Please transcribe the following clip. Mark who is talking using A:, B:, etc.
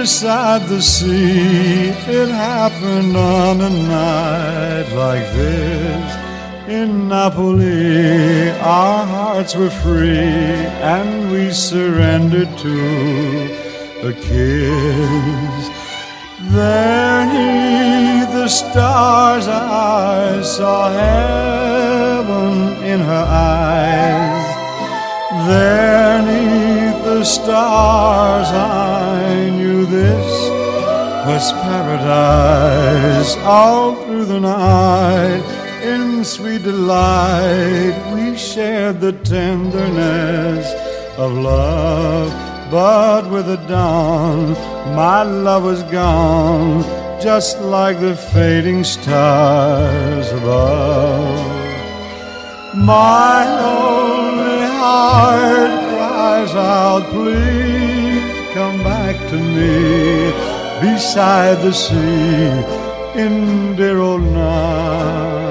A: beside the sea. It happened on a night like this. In Napoli, our hearts were free, and we surrendered to a kiss. There 'neath the stars I saw heaven in her eyes. There 'neath the stars I knew this was paradise. All through the night, in sweet delight, we shared the tenderness of love. But with the dawn, my love was gone, just like the fading stars above. My lonely heart cries out, please come back to me, beside the sea in dear old Napoli.